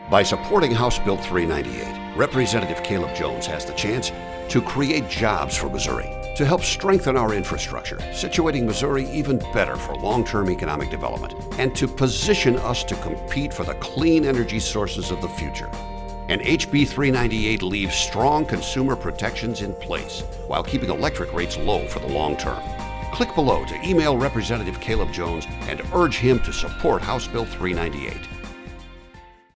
By supporting House Bill 398, Representative Caleb Jones has the chance to create jobs for Missouri, to help strengthen our infrastructure, situating Missouri even better for long-term economic development, and to position us to compete for the clean energy sources of the future. And HB 398 leaves strong consumer protections in place while keeping electric rates low for the long term. Click below to email Representative Caleb Jones and urge him to support House Bill 398.